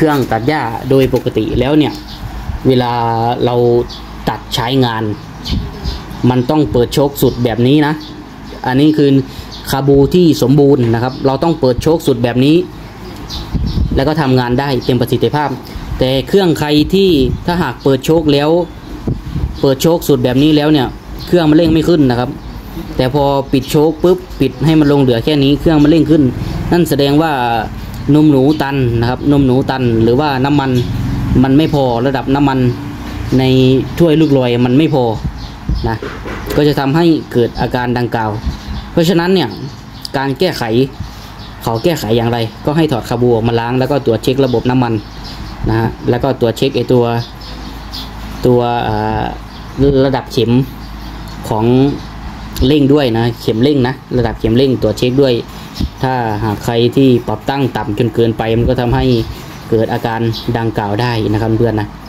รื่องตัดหญ้าโดยปกติแล้วเนี่ยเวลาเราตัดใช้งานมันต้องเปิดโชคสุดแบบนี้นะอันนี้คือคาบูที่สมบูรณ์นะครับเราต้องเปิดโชคสุดแบบนี้แล้วก็ทำงานได้เต็มประสิทธิภาพแต่เครื่องใครที่ถ้าหากเปิดโชคแล้วเปิดโชคสุดแบบนี้แล้วเนี่ยเครื่องมันเร่งไม่ขึ้นนะครับแต่พอปิดโชคปุ๊บปิดให้มันลงเหลือแค่นี้เครื่องมันเร่งขึ้นนั่นแสดงว่านมหนูตันนะครับนมหนูตันหรือว่าน้ำมันไม่พอระดับน้ำมันในถ้วยลูกลอยมันไม่พอนะก็จะทำให้เกิดอาการดังกล่าวเพราะฉะนั้นเนี่ยการแก้ไขเขาแก้ไขอย่างไรก็ให้ถอดคาบูออกมาล้างแล้วก็ตรวจเช็คระบบน้ำมันนะฮะแล้วก็ตรวจเช็คไอตัวระดับเข็มของเร่งด้วยนะเข็มเร่งนะระดับเข็มเร่งตรวจเช็คด้วยถ้าหากใครที่ปรับตั้งต่ำจนเกินไปมันก็ทำให้เกิดอาการดังกล่าวได้นะครับเพื่อนนะ